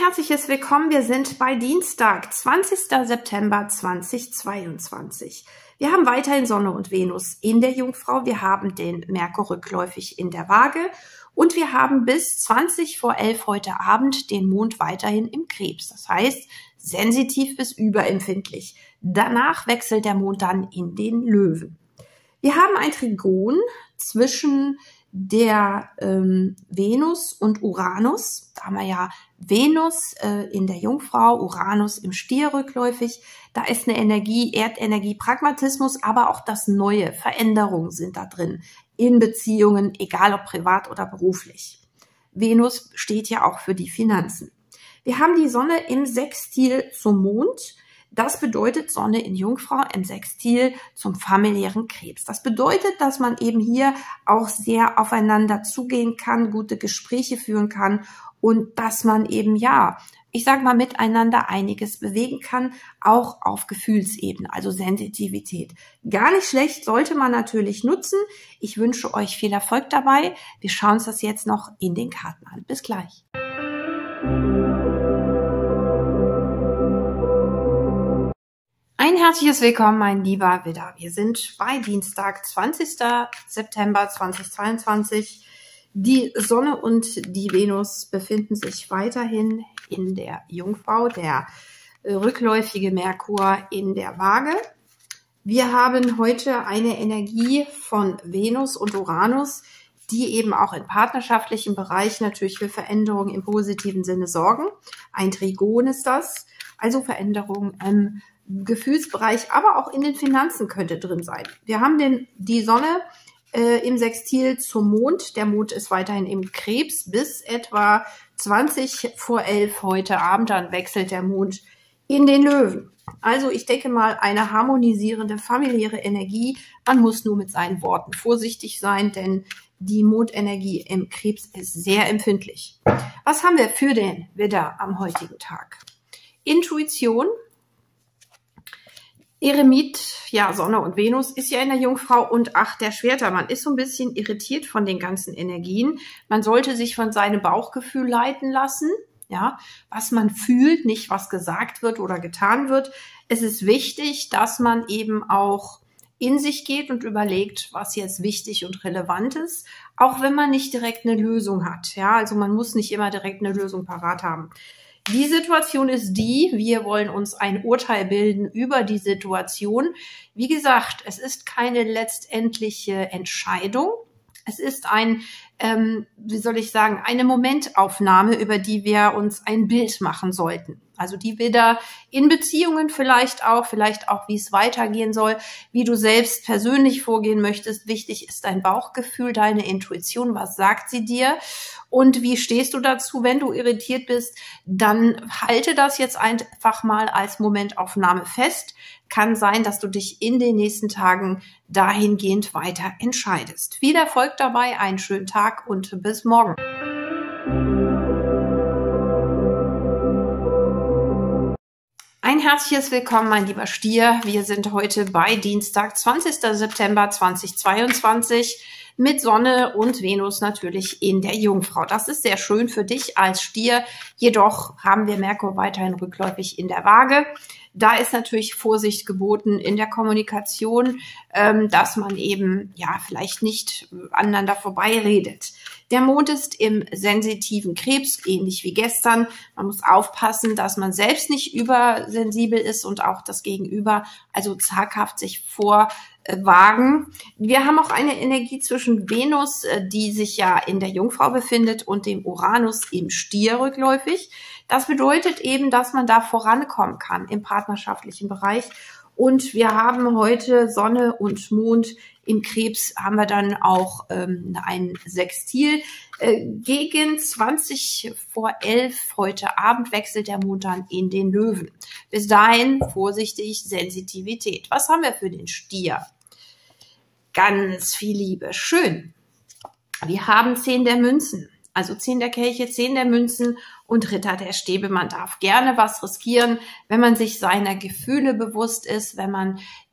herzliches Willkommen. Wir sind bei Dienstag, 20. September 2022. Wir haben weiterhin Sonne und Venus in der Jungfrau. Wir haben den Merkur rückläufig in der Waage. Und wir haben bis 20 vor 11 heute Abend den Mond weiterhin im Krebs. Das heißt, sensitiv bis überempfindlich. Danach wechselt der Mond dann in den Löwen. Wir haben ein Trigon zwischen der Venus und Uranus. Da haben wir ja Venus in der Jungfrau, Uranus im Stier rückläufig. Da ist eine Energie, Erdenergie, Pragmatismus, aber auch das Neue, Veränderungen sind da drin in Beziehungen, egal ob privat oder beruflich. Venus steht ja auch für die Finanzen. Wir haben die Sonne im Sextil zum Mond. Das bedeutet Sonne in Jungfrau im Sextil zum familiären Krebs. Das bedeutet, dass man eben hier auch sehr aufeinander zugehen kann, gute Gespräche führen kann und dass man eben, ja, ich sage mal, miteinander einiges bewegen kann, auch auf Gefühlsebene, also Sensitivität. Gar nicht schlecht, sollte man natürlich nutzen. Ich wünsche euch viel Erfolg dabei. Wir schauen uns das jetzt noch in den Karten an. Bis gleich. Ein herzliches Willkommen, mein lieber Widder. Wir sind bei Dienstag, 20. September 2022. Die Sonne und die Venus befinden sich weiterhin in der Jungfrau, der rückläufige Merkur in der Waage. Wir haben heute eine Energie von Venus und Uranus, die eben auch im partnerschaftlichen Bereich natürlich für Veränderungen im positiven Sinne sorgen. Ein Trigon ist das, also Veränderungen im Gefühlsbereich, aber auch in den Finanzen könnte drin sein. Wir haben die Sonne im Sextil zum Mond. Der Mond ist weiterhin im Krebs bis etwa 20 vor 11 heute Abend. Dann wechselt der Mond in den Löwen. Also ich denke mal eine harmonisierende familiäre Energie. Man muss nur mit seinen Worten vorsichtig sein, denn die Mondenergie im Krebs ist sehr empfindlich. Was haben wir für den Widder am heutigen Tag? Intuition. Eremit, ja, Sonne und Venus ist ja in der Jungfrau und Acht der Schwerter. Man ist so ein bisschen irritiert von den ganzen Energien. Man sollte sich von seinem Bauchgefühl leiten lassen, ja, was man fühlt, nicht was gesagt wird oder getan wird. Es ist wichtig, dass man eben auch in sich geht und überlegt, was jetzt wichtig und relevant ist, auch wenn man nicht direkt eine Lösung hat. Ja, also man muss nicht immer direkt eine Lösung parat haben. Die Situation ist wir wollen uns ein Urteil bilden über die Situation. Wie gesagt, es ist keine letztendliche Entscheidung. Es ist wie soll ich sagen, eine Momentaufnahme, über die wir uns ein Bild machen sollten. Also die wieder in Beziehungen vielleicht auch, wie es weitergehen soll, wie du selbst persönlich vorgehen möchtest. Wichtig ist dein Bauchgefühl, deine Intuition, was sagt sie dir und wie stehst du dazu? Wenn du irritiert bist, dann halte das jetzt einfach mal als Momentaufnahme fest. Kann sein, dass du dich in den nächsten Tagen dahingehend weiter entscheidest. Viel Erfolg dabei, einen schönen Tag und bis morgen. Ein herzliches Willkommen, mein lieber Stier. Wir sind heute bei Dienstag, 20. September 2022 mit Sonne und Venus natürlich in der Jungfrau. Das ist sehr schön für dich als Stier. Jedoch haben wir Merkur weiterhin rückläufig in der Waage. Da ist natürlich Vorsicht geboten in der Kommunikation, dass man eben ja vielleicht nicht aneinander vorbeiredet. Der Mond ist im sensitiven Krebs, ähnlich wie gestern. Man muss aufpassen, dass man selbst nicht übersensibel ist und auch das Gegenüber, also zaghaft sich vorwagen. Wir haben auch eine Energie zwischen Venus, die sich ja in der Jungfrau befindet, und dem Uranus im Stier rückläufig. Das bedeutet eben, dass man da vorankommen kann im partnerschaftlichen Bereich. Und wir haben heute Sonne und Mond im Krebs, haben wir dann auch ein Sextil. Gegen 20 vor 11 heute Abend wechselt der Mond dann in den Löwen. Bis dahin vorsichtig, Sensitivität. Was haben wir für den Stier? Ganz viel Liebe. Schön. Wir haben 10 der Münzen. Also 10 der Kelche, 10 der Münzen und Ritter der Stäbe. Man darf gerne was riskieren, wenn man sich seiner Gefühle bewusst ist, wenn man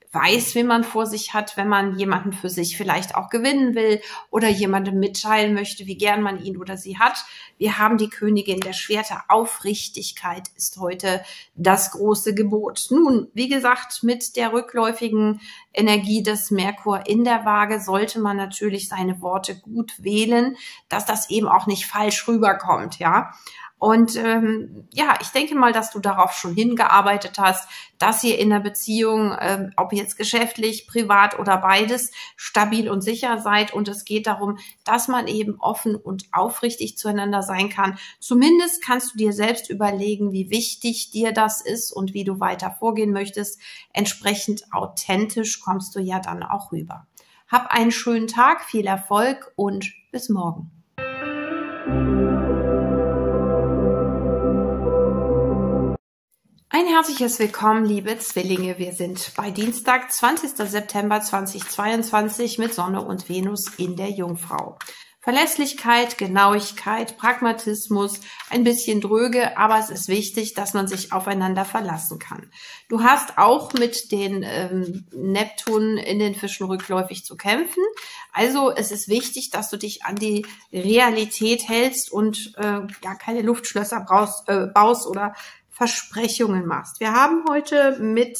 weiß, wen man vor sich hat, wenn man jemanden für sich vielleicht auch gewinnen will oder jemandem mitteilen möchte, wie gern man ihn oder sie hat. Wir haben die Königin der Schwerter. Aufrichtigkeit ist heute das große Gebot. Nun, wie gesagt, mit der rückläufigen Energie des Merkur in der Waage sollte man natürlich seine Worte gut wählen, dass das eben auch nicht falsch rüberkommt, ja. Und ja, ich denke mal, dass du darauf schon hingearbeitet hast, dass ihr in der Beziehung, ob jetzt geschäftlich, privat oder beides, stabil und sicher seid. Und es geht darum, dass man eben offen und aufrichtig zueinander sein kann. Zumindest kannst du dir selbst überlegen, wie wichtig dir das ist und wie du weiter vorgehen möchtest. Entsprechend authentisch kommst du ja dann auch rüber. Hab einen schönen Tag, viel Erfolg und bis morgen. Ein herzliches Willkommen, liebe Zwillinge. Wir sind bei Dienstag, 20. September 2022 mit Sonne und Venus in der Jungfrau. Verlässlichkeit, Genauigkeit, Pragmatismus, ein bisschen dröge, aber es ist wichtig, dass man sich aufeinander verlassen kann. Du hast auch mit den Neptun in den Fischen rückläufig zu kämpfen. Also es ist wichtig, dass du dich an die Realität hältst und ja keine Luftschlösser baust oder Versprechungen machst. Wir haben heute mit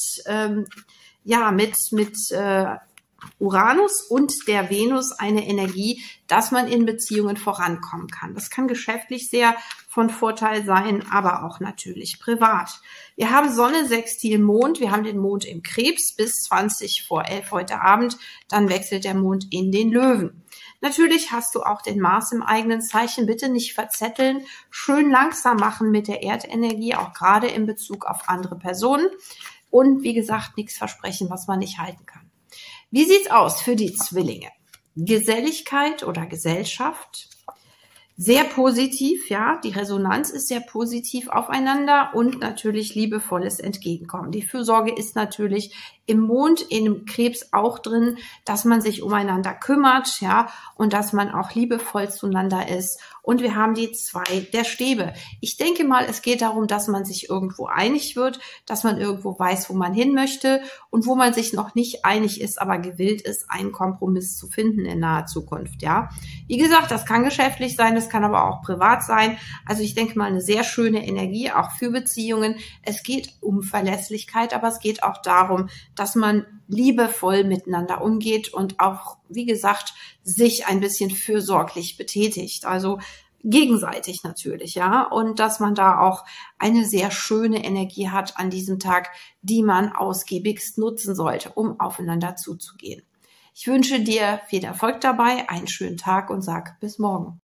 Uranus und der Venus eine Energie, dass man in Beziehungen vorankommen kann. Das kann geschäftlich sehr von Vorteil sein, aber auch natürlich privat. Wir haben Sonne, Sextil, Mond. Wir haben den Mond im Krebs bis 20:11 heute Abend. Dann wechselt der Mond in den Löwen. Natürlich hast du auch den Mars im eigenen Zeichen. Bitte nicht verzetteln, schön langsam machen mit der Erdenergie, auch gerade in Bezug auf andere Personen. Und wie gesagt, nichts versprechen, was man nicht halten kann. Wie sieht's aus für die Zwillinge? Geselligkeit oder Gesellschaft? Sehr positiv, ja. Die Resonanz ist sehr positiv aufeinander und natürlich liebevolles Entgegenkommen. Die Fürsorge ist natürlich im Mond, im Krebs auch drin, dass man sich umeinander kümmert, ja, und dass man auch liebevoll zueinander ist. Und wir haben die 2 der Stäbe. Ich denke mal, es geht darum, dass man sich irgendwo einig wird, dass man irgendwo weiß, wo man hin möchte und wo man sich noch nicht einig ist, aber gewillt ist, einen Kompromiss zu finden in naher Zukunft, ja. Wie gesagt, das kann geschäftlich sein, das kann aber auch privat sein. Also ich denke mal, eine sehr schöne Energie, auch für Beziehungen. Es geht um Verlässlichkeit, aber es geht auch darum, dass man liebevoll miteinander umgeht und auch, wie gesagt, sich ein bisschen fürsorglich betätigt. Also gegenseitig natürlich, ja. Und dass man da auch eine sehr schöne Energie hat an diesem Tag, die man ausgiebigst nutzen sollte, um aufeinander zuzugehen. Ich wünsche dir viel Erfolg dabei, einen schönen Tag und sag bis morgen.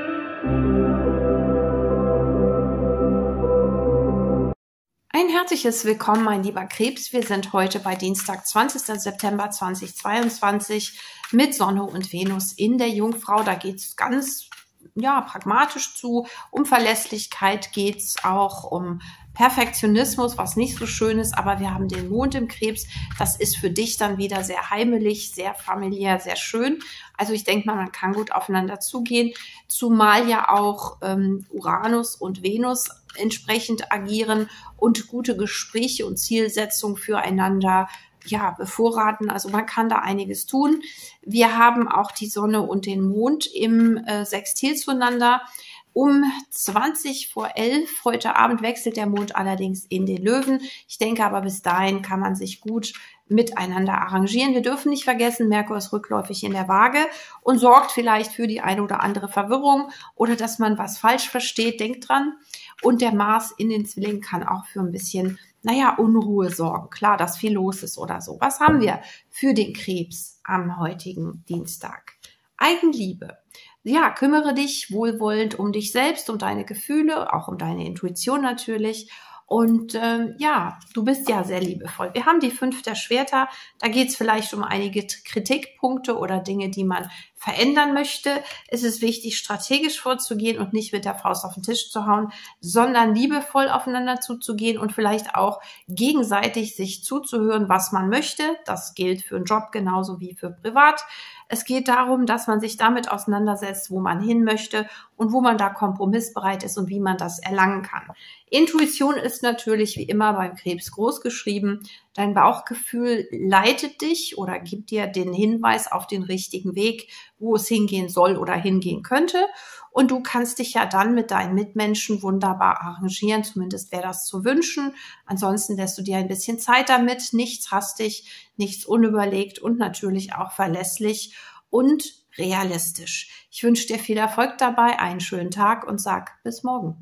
Ein herzliches Willkommen, mein lieber Krebs. Wir sind heute bei Dienstag, 20. September 2022 mit Sonne und Venus in der Jungfrau. Da geht's ganz pragmatisch zu. Um Verlässlichkeit geht's auch, um Perfektionismus, was nicht so schön ist, aber wir haben den Mond im Krebs. Das ist für dich dann wieder sehr heimelig, sehr familiär, sehr schön. Also ich denke mal, man kann gut aufeinander zugehen, zumal ja auch Uranus und Venus entsprechend agieren und gute Gespräche und Zielsetzungen füreinander bevorraten. Also man kann da einiges tun. Wir haben auch die Sonne und den Mond im Sextil zueinander. Um 20:11 heute Abend wechselt der Mond allerdings in den Löwen. Ich denke aber, bis dahin kann man sich gut miteinander arrangieren. Wir dürfen nicht vergessen, Merkur ist rückläufig in der Waage und sorgt vielleicht für die eine oder andere Verwirrung oder dass man was falsch versteht. Denkt dran. Und der Mars in den Zwillingen kann auch für ein bisschen, Unruhe sorgen. Klar, dass viel los ist oder so. Was haben wir für den Krebs am heutigen Dienstag? Eigenliebe. Ja, kümmere dich wohlwollend um dich selbst, um deine Gefühle, auch um deine Intuition natürlich. Und du bist ja sehr liebevoll. Wir haben die 5 der Schwerter. Da geht es vielleicht um einige Kritikpunkte oder Dinge, die man verändern möchte. Es ist wichtig, strategisch vorzugehen und nicht mit der Faust auf den Tisch zu hauen, sondern liebevoll aufeinander zuzugehen und vielleicht auch gegenseitig sich zuzuhören, was man möchte. Das gilt für einen Job genauso wie für privat. Es geht darum, dass man sich damit auseinandersetzt, wo man hin möchte und wo man da kompromissbereit ist und wie man das erlangen kann. Intuition ist natürlich wie immer beim Krebs groß geschrieben. Dein Bauchgefühl leitet dich oder gibt dir den Hinweis auf den richtigen Weg, wo es hingehen soll oder hingehen könnte. Und du kannst dich ja dann mit deinen Mitmenschen wunderbar arrangieren, zumindest wäre das zu wünschen. Ansonsten lässt du dir ein bisschen Zeit damit, nichts hastig, nichts unüberlegt und natürlich auch verlässlich und realistisch. Ich wünsche dir viel Erfolg dabei, einen schönen Tag und sag bis morgen.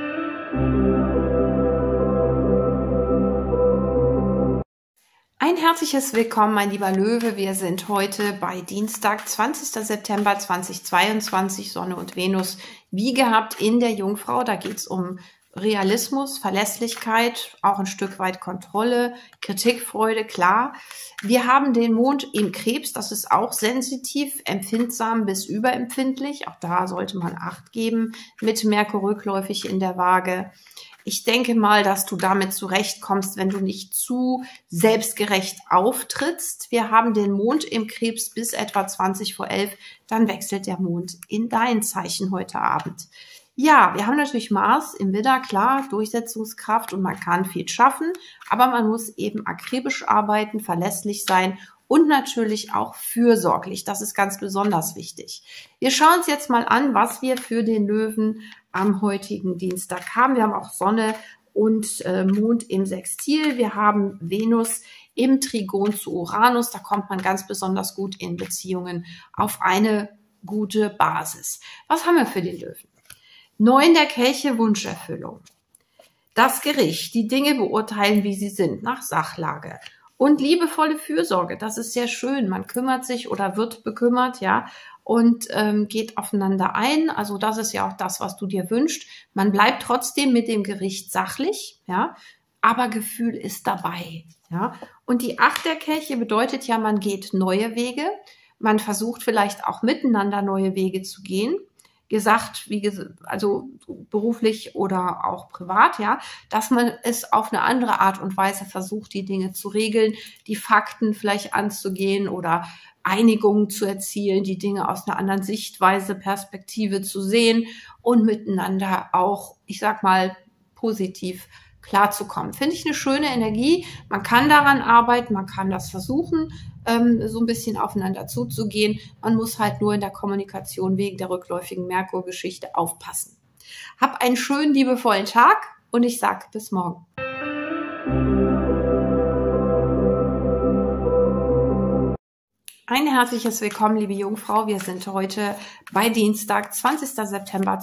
Ein herzliches Willkommen, mein lieber Löwe. Wir sind heute bei Dienstag, 20. September 2022, Sonne und Venus, wie gehabt in der Jungfrau. Da geht es um Realismus, Verlässlichkeit, auch ein Stück weit Kontrolle, Kritikfreude, klar. Wir haben den Mond im Krebs, das ist auch sensitiv, empfindsam bis überempfindlich. Auch da sollte man Acht geben, mit Merkur rückläufig in der Waage. Ich denke mal, dass du damit zurechtkommst, wenn du nicht zu selbstgerecht auftrittst. Wir haben den Mond im Krebs bis etwa 20 vor 11. Dann wechselt der Mond in dein Zeichen heute Abend. Ja, wir haben natürlich Mars im Widder, klar, Durchsetzungskraft und man kann viel schaffen. Aber man muss eben akribisch arbeiten, verlässlich sein und natürlich auch fürsorglich. Das ist ganz besonders wichtig. Wir schauen uns jetzt mal an, was wir für den Löwen am heutigen Dienstag haben. Wir haben auch Sonne und Mond im Sextil. Wir haben Venus im Trigon zu Uranus. Da kommt man ganz besonders gut in Beziehungen auf eine gute Basis. Was haben wir für den Löwen? 9 der Kelche, Wunscherfüllung. Das Gericht, die Dinge beurteilen, wie sie sind, nach Sachlage. Und liebevolle Fürsorge, das ist sehr schön. Man kümmert sich oder wird bekümmert, ja, und geht aufeinander ein. Also das ist ja auch das, was du dir wünschst. Man bleibt trotzdem mit dem Gericht sachlich, ja, aber Gefühl ist dabei, ja. Und die 8 der Kelche bedeutet ja, man geht neue Wege. Man versucht vielleicht auch miteinander neue Wege zu gehen. Also beruflich oder auch privat, ja, dass man es auf eine andere Art und Weise versucht, die Dinge zu regeln, die Fakten vielleicht anzugehen oder Einigungen zu erzielen, die Dinge aus einer anderen Sichtweise, Perspektive zu sehen und miteinander auch, ich sag mal, positiv klarzukommen. Finde ich eine schöne Energie. Man kann daran arbeiten, man kann das versuchen, so ein bisschen aufeinander zuzugehen. Man muss halt nur in der Kommunikation wegen der rückläufigen Merkur-Geschichte aufpassen. Hab einen schönen, liebevollen Tag und ich sag bis morgen. Ein herzliches Willkommen, liebe Jungfrau. Wir sind heute bei Dienstag, 20. September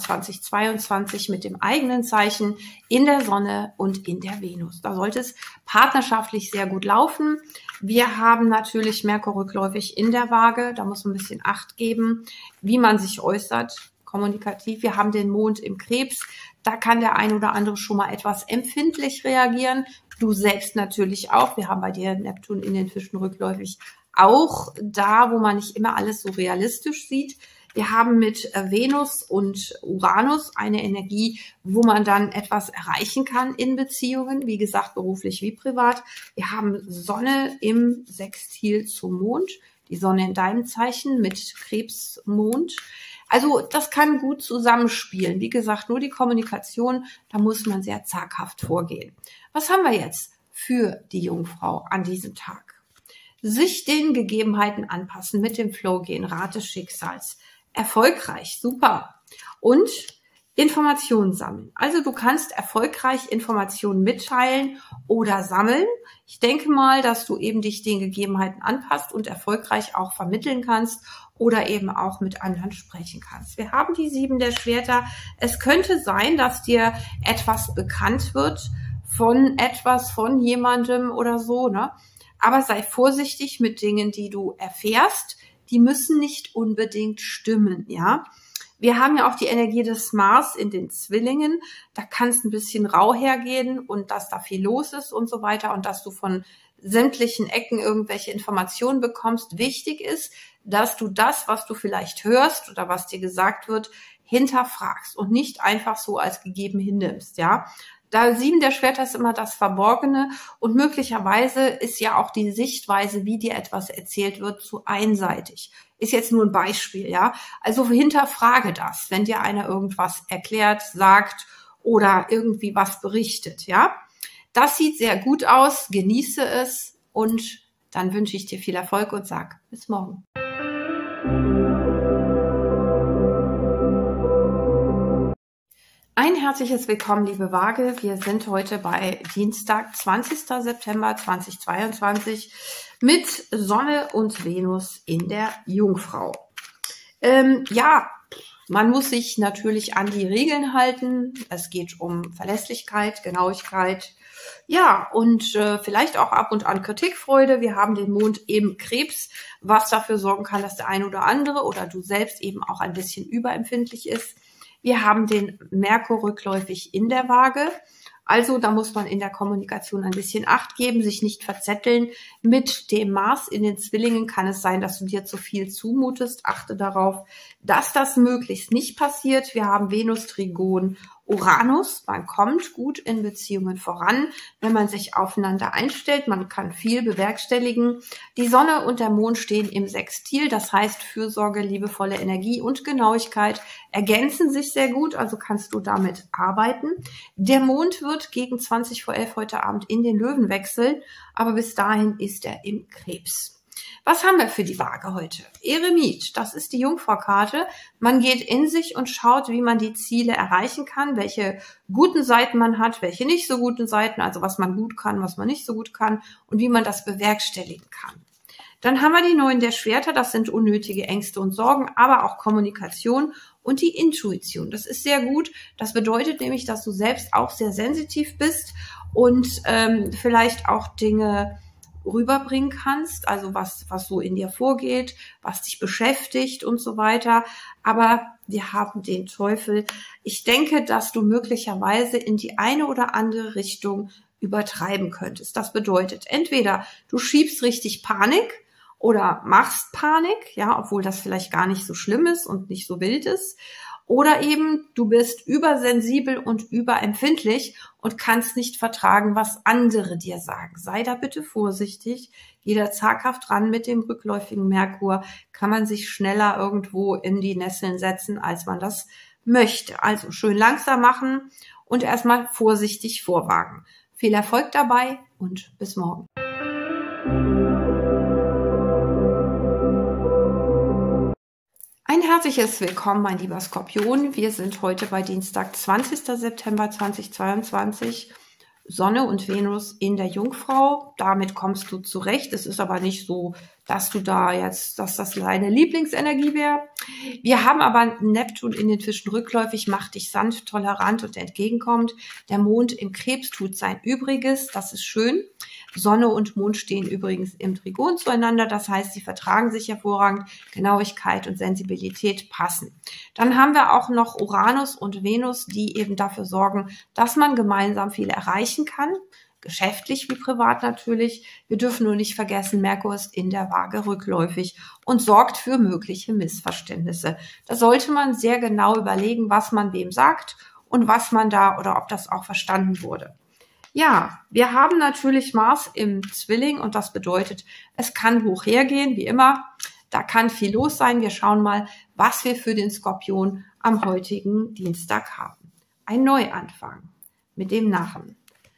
2022 mit dem eigenen Zeichen in der Sonne und in der Venus. Da sollte es partnerschaftlich sehr gut laufen. Wir haben natürlich Merkur rückläufig in der Waage. Da muss man ein bisschen Acht geben, wie man sich äußert, kommunikativ. Wir haben den Mond im Krebs. Da kann der ein oder andere schon mal etwas empfindlich reagieren. Du selbst natürlich auch. Wir haben bei dir Neptun in den Fischen rückläufig. Auch da, wo man nicht immer alles so realistisch sieht. Wir haben mit Venus und Uranus eine Energie, wo man dann etwas erreichen kann in Beziehungen, wie gesagt, beruflich wie privat. Wir haben Sonne im Sextil zum Mond, die Sonne in deinem Zeichen mit Krebsmond. Also das kann gut zusammenspielen. Wie gesagt, nur die Kommunikation, da muss man sehr zaghaft vorgehen. Was haben wir jetzt für die Jungfrau an diesem Tag? Sich den Gegebenheiten anpassen, mit dem Flow gehen, Rat des Schicksals. Erfolgreich, super. Und Informationen sammeln. Also du kannst erfolgreich Informationen mitteilen oder sammeln. Ich denke mal, dass du eben dich den Gegebenheiten anpasst und erfolgreich auch vermitteln kannst oder eben auch mit anderen sprechen kannst. Wir haben die 7 der Schwerter. Es könnte sein, dass dir etwas bekannt wird von jemandem oder so, ne? Aber sei vorsichtig mit Dingen, die du erfährst. Die müssen nicht unbedingt stimmen, ja. Wir haben ja auch die Energie des Mars in den Zwillingen. Da kann es ein bisschen rau hergehen und dass da viel los ist und so weiter und dass du von sämtlichen Ecken irgendwelche Informationen bekommst. Wichtig ist, dass du das, was du vielleicht hörst oder was dir gesagt wird, hinterfragst und nicht einfach so als gegeben hinnimmst, ja. Da 7 der Schwerter ist immer das Verborgene und möglicherweise ist ja auch die Sichtweise, wie dir etwas erzählt wird, zu einseitig. Ist jetzt nur ein Beispiel, ja. Also hinterfrage das, wenn dir einer irgendwas erklärt, sagt oder irgendwie was berichtet, ja. Das sieht sehr gut aus, genieße es und dann wünsche ich dir viel Erfolg und sag bis morgen. Ein herzliches Willkommen, liebe Waage. Wir sind heute bei Dienstag, 20. September 2022 mit Sonne und Venus in der Jungfrau. Man muss sich natürlich an die Regeln halten. Es geht um Verlässlichkeit, Genauigkeit, und vielleicht auch ab und an Kritikfreude. Wir haben den Mond im Krebs, was dafür sorgen kann, dass der eine oder andere oder du selbst eben auch ein bisschen überempfindlich ist. Wir haben den Merkur rückläufig in der Waage. Also da muss man in der Kommunikation ein bisschen Acht geben, sich nicht verzetteln. Mit dem Mars in den Zwillingen kann es sein, dass du dir zu viel zumutest. Achte darauf, dass das möglichst nicht passiert. Wir haben Venus, Trigon, Uranus. Man kommt gut in Beziehungen voran, wenn man sich aufeinander einstellt. Man kann viel bewerkstelligen. Die Sonne und der Mond stehen im Sextil. Das heißt, Fürsorge, liebevolle Energie und Genauigkeit ergänzen sich sehr gut. Also kannst du damit arbeiten. Der Mond wird gegen 20:11 heute Abend in den Löwen wechseln. Aber bis dahin ist er im Krebs. Was haben wir für die Waage heute? Eremit, das ist die Jungfrau-Karte. Man geht in sich und schaut, wie man die Ziele erreichen kann, welche guten Seiten man hat, welche nicht so guten Seiten, also was man gut kann, was man nicht so gut kann und wie man das bewerkstelligen kann. Dann haben wir die 9 der Schwerter, das sind unnötige Ängste und Sorgen, aber auch Kommunikation und die Intuition. Das ist sehr gut. Das bedeutet nämlich, dass du selbst auch sehr sensitiv bist und vielleicht auch Dinge rüberbringen kannst, also was so in dir vorgeht, was dich beschäftigt und so weiter. Aber wir haben den Teufel. Ich denke, dass du möglicherweise in die eine oder andere Richtung übertreiben könntest. Das bedeutet, entweder du schiebst richtig Panik oder machst Panik, obwohl das vielleicht gar nicht so schlimm ist und nicht so wild ist. Oder eben, du bist übersensibel und überempfindlich und kannst nicht vertragen, was andere dir sagen. Sei da bitte vorsichtig. Geh da zaghaft ran. Mit dem rückläufigen Merkur kann man sich schneller irgendwo in die Nesseln setzen, als man das möchte. Also schön langsam machen und erstmal vorsichtig vorwagen. Viel Erfolg dabei und bis morgen. Ein herzliches Willkommen, mein lieber Skorpion. Wir sind heute bei Dienstag, 20. September 2022. Sonne und Venus in der Jungfrau. Damit kommst du zurecht. Es ist aber nicht so, dass das deine Lieblingsenergie wäre. Wir haben aber Neptun in den Fischen rückläufig, macht dich sanft, tolerant und entgegenkommend. Der Mond im Krebs tut sein Übriges. Das ist schön. Sonne und Mond stehen übrigens im Trigon zueinander. Das heißt, sie vertragen sich hervorragend. Genauigkeit und Sensibilität passen. Dann haben wir auch noch Uranus und Venus, die eben dafür sorgen, dass man gemeinsam viel erreichen kann. Geschäftlich wie privat natürlich. Wir dürfen nur nicht vergessen, Merkur ist in der Waage rückläufig und sorgt für mögliche Missverständnisse. Da sollte man sehr genau überlegen, was man wem sagt und was man da oder ob das auch verstanden wurde. Ja, wir haben natürlich Mars im Zwilling und das bedeutet, es kann hoch hergehen, wie immer. Da kann viel los sein. Wir schauen mal, was wir für den Skorpion am heutigen Dienstag haben. Ein Neuanfang mit dem Narren.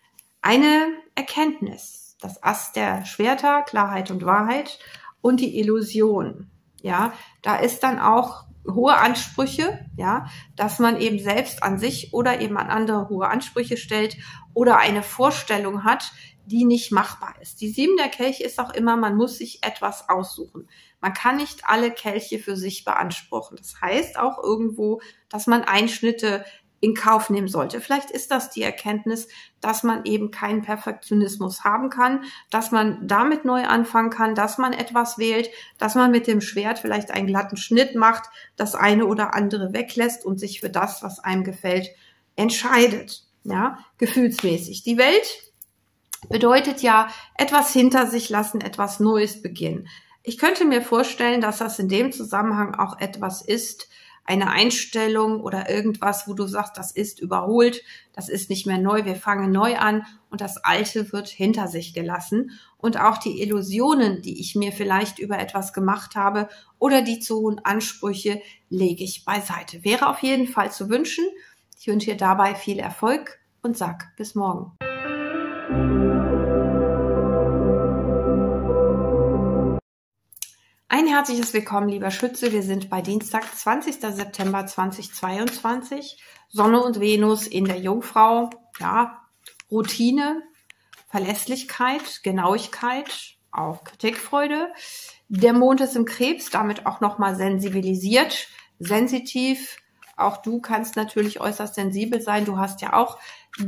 Eine Erkenntnis, das Ass der Schwerter, Klarheit und Wahrheit und die Illusion. Ja, da ist dann auch hohe Ansprüche, dass man eben selbst an sich oder eben an andere hohe Ansprüche stellt oder eine Vorstellung hat, die nicht machbar ist. Die 7 der Kelche ist auch immer, man muss sich etwas aussuchen. Man kann nicht alle Kelche für sich beanspruchen. Das heißt auch irgendwo, dass man Einschnitte in Kauf nehmen sollte. Vielleicht ist das die Erkenntnis, dass man eben keinen Perfektionismus haben kann, dass man damit neu anfangen kann, dass man etwas wählt, dass man mit dem Schwert vielleicht einen glatten Schnitt macht, das eine oder andere weglässt und sich für das, was einem gefällt, entscheidet. Gefühlsmäßig. Die Welt bedeutet ja etwas hinter sich lassen, etwas Neues beginnen. Ich könnte mir vorstellen, dass das in dem Zusammenhang auch etwas ist, eine Einstellung oder irgendwas, wo du sagst, das ist überholt, das ist nicht mehr neu, wir fangen neu an und das Alte wird hinter sich gelassen. Und auch die Illusionen, die ich mir vielleicht über etwas gemacht habe oder die zu hohen Ansprüche, lege ich beiseite. Wäre auf jeden Fall zu wünschen. Ich wünsche dir dabei viel Erfolg und sag bis morgen. Ein herzliches Willkommen, lieber Schütze. Wir sind bei Dienstag, 20. September 2022. Sonne und Venus in der Jungfrau. Ja, Routine, Verlässlichkeit, Genauigkeit, auch Kritikfreude. Der Mond ist im Krebs, damit auch nochmal sensibilisiert, sensitiv. Auch du kannst natürlich äußerst sensibel sein. Du hast ja auch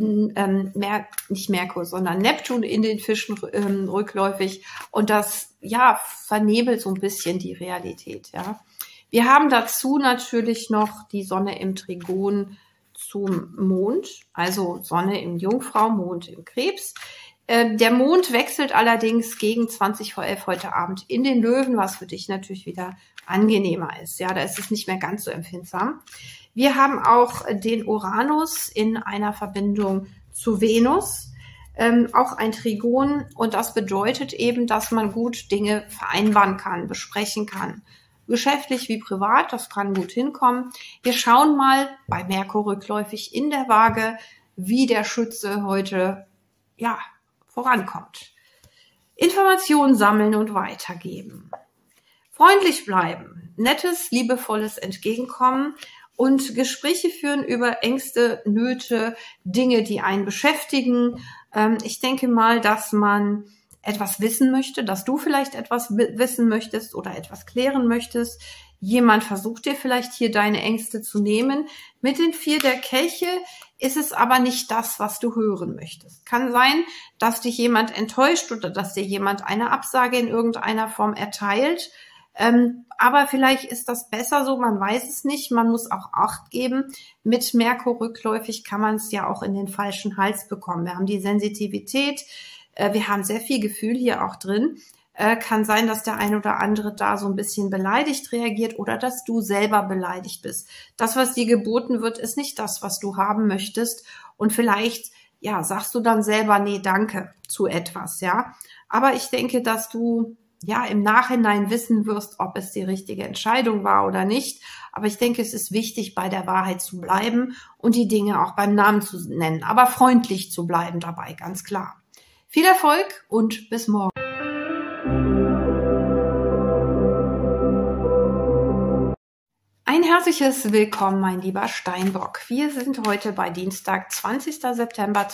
nicht Merkur, sondern Neptun in den Fischen rückläufig. Und das, ja, vernebelt so ein bisschen die Realität, ja. Wir haben dazu natürlich noch die Sonne im Trigon zum Mond, also Sonne im Jungfrau, Mond im Krebs. Der Mond wechselt allerdings gegen 20 vor 11 heute Abend in den Löwen, was für dich natürlich wieder angenehmer ist. Ja, da ist es nicht mehr ganz so empfindsam. Wir haben auch den Uranus in einer Verbindung zu Venus, auch ein Trigon. Und das bedeutet eben, dass man gut Dinge vereinbaren kann, besprechen kann. Geschäftlich wie privat, das kann gut hinkommen. Wir schauen mal bei Merkur rückläufig in der Waage, wie der Schütze heute, ja, vorankommt. Informationen sammeln und weitergeben. Freundlich bleiben, nettes, liebevolles Entgegenkommen und Gespräche führen über Ängste, Nöte, Dinge, die einen beschäftigen. Ich denke mal, dass man etwas wissen möchte, dass du vielleicht etwas wissen möchtest oder etwas klären möchtest. Jemand versucht dir vielleicht hier deine Ängste zu nehmen. Mit den 4 der Kelche ist es aber nicht das, was du hören möchtest. Kann sein, dass dich jemand enttäuscht oder dass dir jemand eine Absage in irgendeiner Form erteilt. Aber vielleicht ist das besser so, man weiß es nicht, man muss auch Acht geben. Mit Merkur rückläufig kann man es ja auch in den falschen Hals bekommen. Wir haben die Sensitivität, wir haben sehr viel Gefühl hier auch drin. Kann sein, dass der ein oder andere da so ein bisschen beleidigt reagiert oder dass du selber beleidigt bist. Das, was dir geboten wird, ist nicht das, was du haben möchtest. Und vielleicht, ja, sagst du dann selber, nee, danke zu etwas, ja. Aber ich denke, dass du ja im Nachhinein wissen wirst, ob es die richtige Entscheidung war oder nicht. Aber ich denke, es ist wichtig, bei der Wahrheit zu bleiben und die Dinge auch beim Namen zu nennen, aber freundlich zu bleiben dabei, ganz klar. Viel Erfolg und bis morgen. Ein herzliches Willkommen, mein lieber Steinbock. Wir sind heute bei Dienstag, 20. September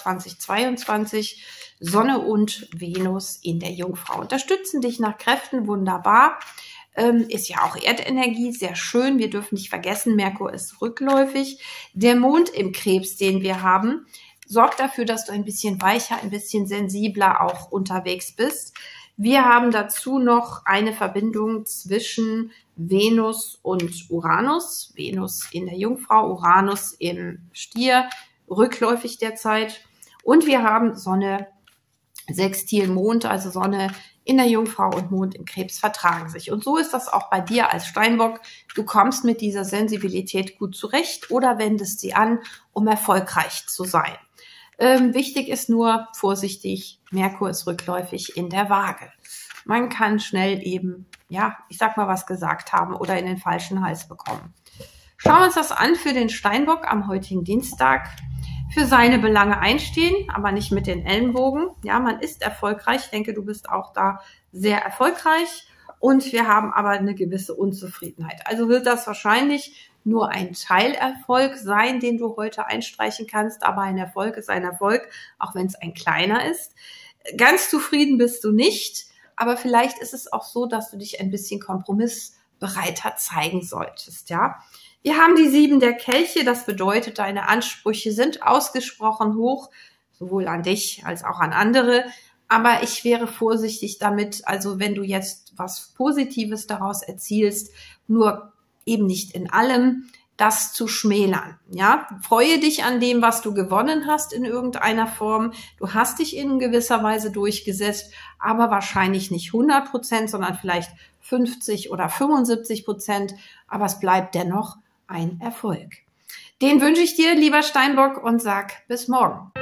2022. Sonne und Venus in der Jungfrau unterstützen dich nach Kräften wunderbar. Ist ja auch Erdenergie, sehr schön. Wir dürfen nicht vergessen, Merkur ist rückläufig. Der Mond im Krebs, den wir haben, sorgt dafür, dass du ein bisschen weicher, ein bisschen sensibler auch unterwegs bist. Wir haben dazu noch eine Verbindung zwischen Venus und Uranus. Venus in der Jungfrau, Uranus im Stier, rückläufig derzeit. Und wir haben Sonne, Sextil Mond, also Sonne in der Jungfrau und Mond im Krebs vertragen sich. Und so ist das auch bei dir als Steinbock. Du kommst mit dieser Sensibilität gut zurecht oder wendest sie an, um erfolgreich zu sein. Wichtig ist nur, vorsichtig, Merkur ist rückläufig in der Waage. Man kann schnell eben, ja, ich sag mal was gesagt haben oder in den falschen Hals bekommen. Schauen wir uns das an für den Steinbock am heutigen Dienstag. Für seine Belange einstehen, aber nicht mit den Ellenbogen. Ja, man ist erfolgreich. Ich denke, du bist auch da sehr erfolgreich. Und wir haben aber eine gewisse Unzufriedenheit. Also wird das wahrscheinlich nur ein Teilerfolg sein, den du heute einstreichen kannst. Aber ein Erfolg ist ein Erfolg, auch wenn es ein kleiner ist. Ganz zufrieden bist du nicht. Aber vielleicht ist es auch so, dass du dich ein bisschen kompromissbereiter zeigen solltest, ja. Wir haben die 7 der Kelche, das bedeutet, deine Ansprüche sind ausgesprochen hoch, sowohl an dich als auch an andere. Aber ich wäre vorsichtig damit, also wenn du jetzt was Positives daraus erzielst, nur eben nicht in allem, das zu schmälern. Ja, freue dich an dem, was du gewonnen hast in irgendeiner Form. Du hast dich in gewisser Weise durchgesetzt, aber wahrscheinlich nicht 100%, sondern vielleicht 50 oder 75%. Aber es bleibt dennoch ein Erfolg. Den wünsche ich dir, lieber Steinbock, und sag bis morgen.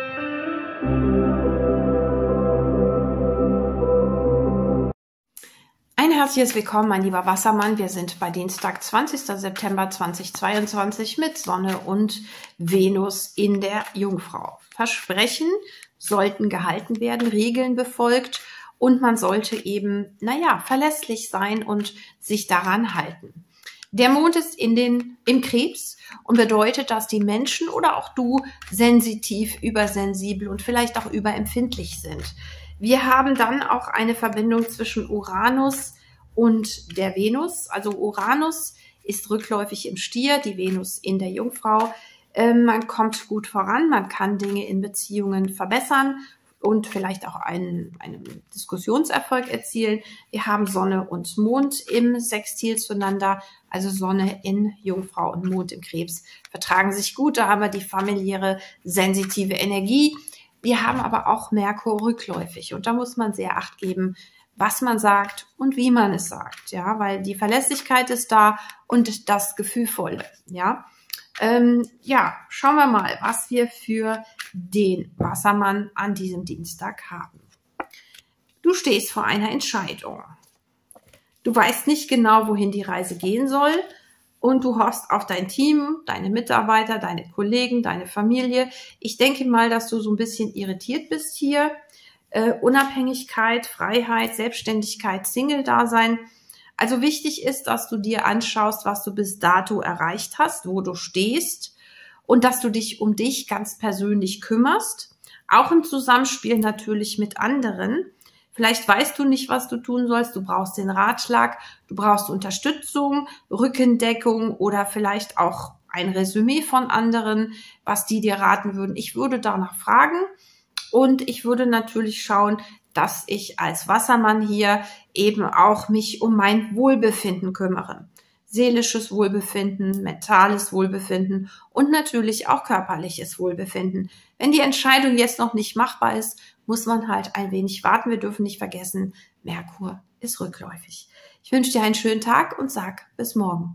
Ein herzliches Willkommen, mein lieber Wassermann. Wir sind bei Dienstag, 20. September 2022 mit Sonne und Venus in der Jungfrau. Versprechen sollten gehalten werden, Regeln befolgt und man sollte eben, verlässlich sein und sich daran halten. Der Mond ist im Krebs und bedeutet, dass die Menschen oder auch du sensitiv, übersensibel und vielleicht auch überempfindlich sind. Wir haben dann auch eine Verbindung zwischen Uranus und der Venus. Also Uranus ist rückläufig im Stier, die Venus in der Jungfrau. Man kommt gut voran, man kann Dinge in Beziehungen verbessern und vielleicht auch einen Diskussionserfolg erzielen. Wir haben Sonne und Mond im Sextil zueinander, also Sonne in Jungfrau und Mond im Krebs vertragen sich gut. Da haben wir die familiäre, sensitive Energie. Wir haben aber auch Merkur rückläufig und da muss man sehr Acht geben, was man sagt und wie man es sagt, ja, weil die Verlässlichkeit ist da und das Gefühlvolle, ja. Schauen wir mal, was wir für den Wassermann an diesem Dienstag haben. Du stehst vor einer Entscheidung. Du weißt nicht genau, wohin die Reise gehen soll und du hoffst auf dein Team, deine Mitarbeiter, deine Kollegen, deine Familie. Ich denke mal, dass du so ein bisschen irritiert bist hier. Unabhängigkeit, Freiheit, Selbstständigkeit, Single-Dasein. Also wichtig ist, dass du dir anschaust, was du bis dato erreicht hast, wo du stehst und dass du dich um dich ganz persönlich kümmerst, auch im Zusammenspiel natürlich mit anderen. Vielleicht weißt du nicht, was du tun sollst, du brauchst den Ratschlag, du brauchst Unterstützung, Rückendeckung oder vielleicht auch ein Resümee von anderen, was die dir raten würden. Ich würde danach fragen und ich würde natürlich schauen, dass ich als Wassermann hier eben auch mich um mein Wohlbefinden kümmere. Seelisches Wohlbefinden, mentales Wohlbefinden und natürlich auch körperliches Wohlbefinden. Wenn die Entscheidung jetzt noch nicht machbar ist, muss man halt ein wenig warten. Wir dürfen nicht vergessen, Merkur ist rückläufig. Ich wünsche dir einen schönen Tag und sag bis morgen.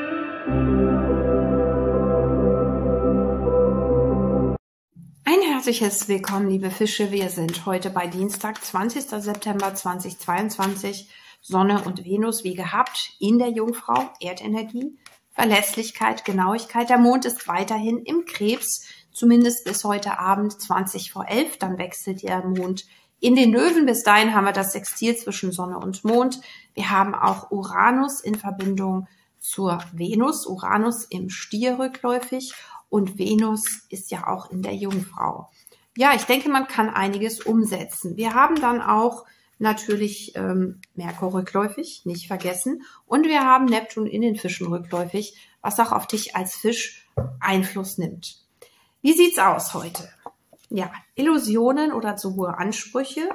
Ein herzliches Willkommen, liebe Fische. Wir sind heute bei Dienstag, 20. September 2022. Sonne und Venus wie gehabt in der Jungfrau, Erdenergie, Verlässlichkeit, Genauigkeit. Der Mond ist weiterhin im Krebs, zumindest bis heute Abend 20 vor 11. Dann wechselt der Mond in den Löwen. Bis dahin haben wir das Sextil zwischen Sonne und Mond. Wir haben auch Uranus in Verbindung zur Venus. Uranus im Stier rückläufig. Und Venus ist ja auch in der Jungfrau. Ja, ich denke, man kann einiges umsetzen. Wir haben dann auch natürlich Merkur rückläufig, nicht vergessen. Und wir haben Neptun in den Fischen rückläufig, was auch auf dich als Fisch Einfluss nimmt. Wie sieht's aus heute? Ja, Illusionen oder zu hohe Ansprüche.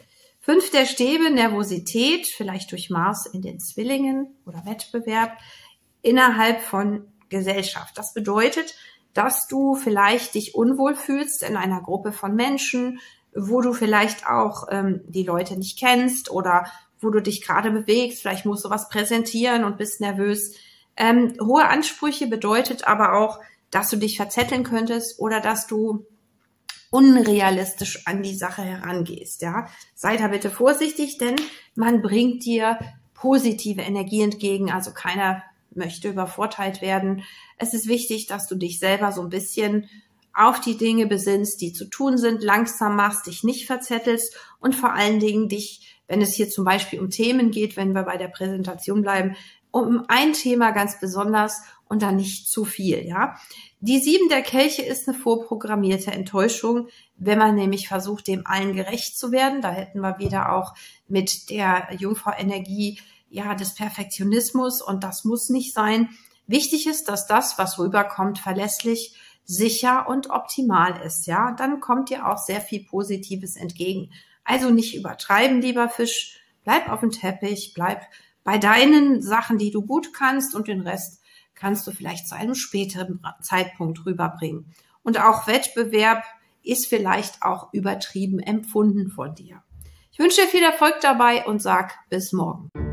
5 der Stäbe, Nervosität, vielleicht durch Mars in den Zwillingen oder Wettbewerb innerhalb von Gesellschaft. Das bedeutet, dass du vielleicht dich unwohl fühlst in einer Gruppe von Menschen, wo du vielleicht auch die Leute nicht kennst oder wo du dich gerade bewegst. Vielleicht musst du was präsentieren und bist nervös. Hohe Ansprüche bedeutet aber auch, dass du dich verzetteln könntest oder dass du unrealistisch an die Sache herangehst. Ja? Sei da bitte vorsichtig, denn man bringt dir positive Energie entgegen. Also keiner möchte übervorteilt werden. Es ist wichtig, dass du dich selber so ein bisschen auf die Dinge besinnst, die zu tun sind, langsam machst, dich nicht verzettelst und vor allen Dingen dich, wenn es hier zum Beispiel um Themen geht, wenn wir bei der Präsentation bleiben, um ein Thema ganz besonders und dann nicht zu viel, ja. Die 7 der Kelche ist eine vorprogrammierte Enttäuschung, wenn man nämlich versucht, dem allen gerecht zu werden. Da hätten wir wieder auch mit der Jungfrau-Energie ja des Perfektionismus und das muss nicht sein. Wichtig ist, dass das, was rüberkommt, verlässlich, sicher und optimal ist, ja. Dann kommt dir auch sehr viel Positives entgegen. Also nicht übertreiben, lieber Fisch. Bleib auf dem Teppich, bleib bei deinen Sachen, die du gut kannst und den Rest kannst du vielleicht zu einem späteren Zeitpunkt rüberbringen. Und auch Wettbewerb ist vielleicht auch übertrieben empfunden von dir. Ich wünsche dir viel Erfolg dabei und sag bis morgen.